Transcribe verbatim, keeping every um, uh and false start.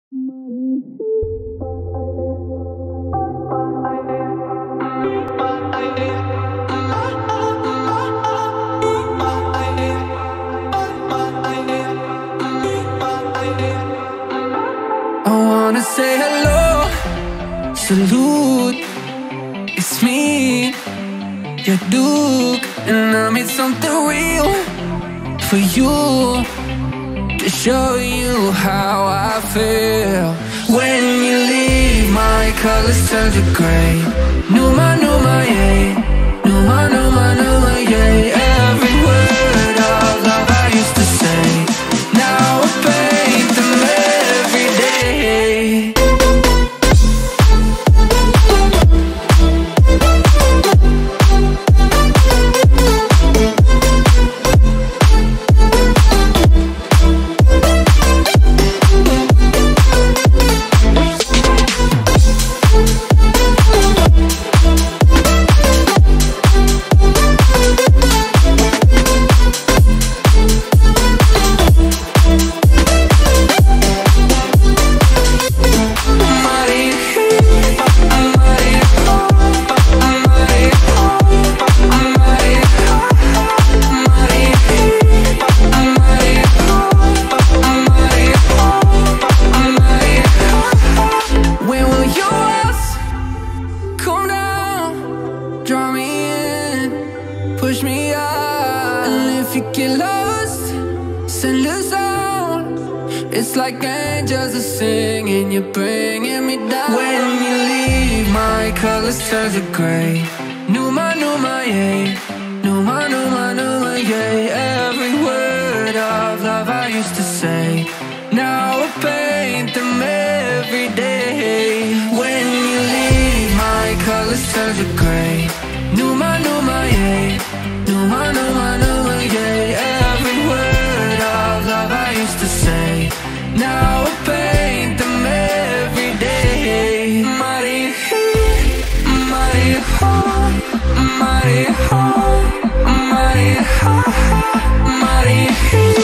wanna say hello, salute, it's me, your Duke, and I made something real for you, to show you how I feel. When you leave, my colors turn to gray. Numa, Numa, yeah. Numa, Numa, Numa, yeah. Every word of love I used to say, now I paint them every day. Draw me in, push me out, and if you get lost, send a sound. It's like angels are singing, you're bringing me down. When you leave, my colors turn to gray. Numa, Numa, yeah. Numa, Numa, Numa, yeah. Every word of love I used to say, now I paint them every day. When you leave, my colors turn to gray. Numa, Numa, yeah. Numa, Numa, Numa, yeah. Every word of love I used to say, now I paint them every day. Mighty, mighty, mighty, mighty, mighty, mighty.